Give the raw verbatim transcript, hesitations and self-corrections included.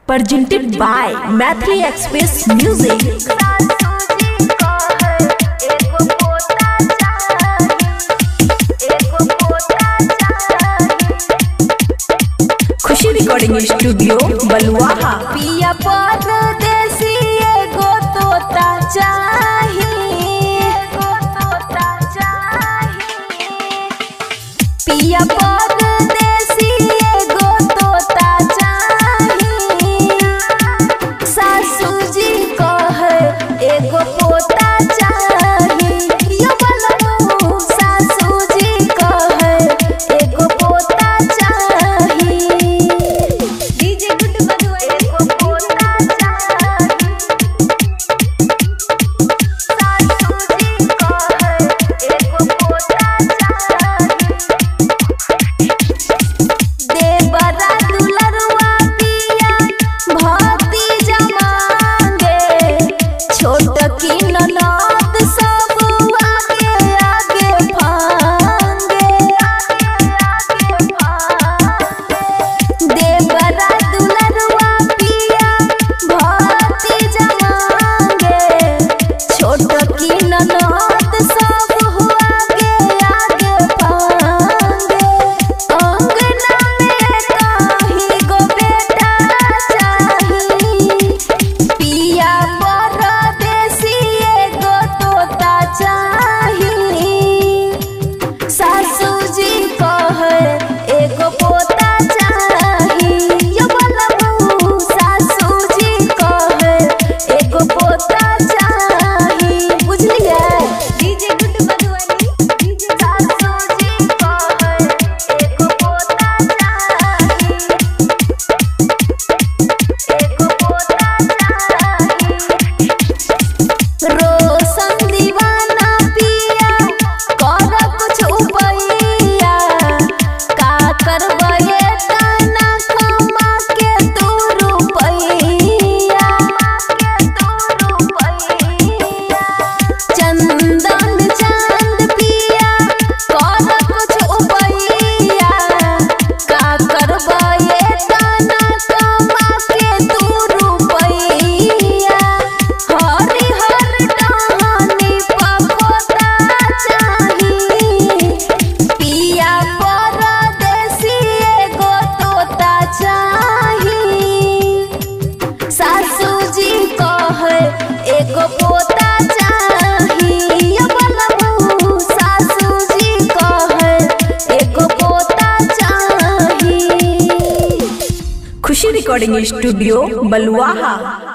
presented by Mathli Express Music. Khushi recording studio Baluaha. पिया परदेसी एगो तोता चाहिए, एगो तोता चाहिए। पिया परदेसी एगो तोता चाहिए। सासू जी कहे एगो पोता चाहिए। यो बलमू सासू जी कहे एगो पोता चाहिए। डीजे गुड बजुआ एगो पोता चाहिए। सासू जी कहे एगो पोता चाहिए। देवरा दुलरुआ पिया भक्ति जमांगे। छोटकी ननद सब आगे आगे भांगे, आगे आगे भांगे। देवरा दुलरुआ पिया भक्ति जमांगे। छोटकी ननद सब आगे आगे भांगे। अंगना में कहीं गो बेटा चाहिए। पिया परदेसी एगो तोता चाहिए। सासू जी कहे एगो पोता चाहिए। यो बलमू सासू जी कहे एगो पोता चाहिए। बुझलिए डीजे गुड बजुआनी। डीजे सासू जी कहे एगो पोता चाहिए, एगो पोता चाहिए। रोशन दीवाना पिया कर कुछ उपैया। का करबे तना कमा के तू रुपैया, के तू रुपैया। चंदन चांद पिया कर कुछ उपैया। का करबे तना कमा के तू रुपैया। हरिहर टहनी पखोता चाहिए। पिया परदेसी एगो तोता चाहिए। सासू जी कहे एगो पोता चाहिए। यो बलमू सासू जी कहे एगो पोता चाहिए। खुशी रिकॉर्डिंग स्टूडियो बलुआहा।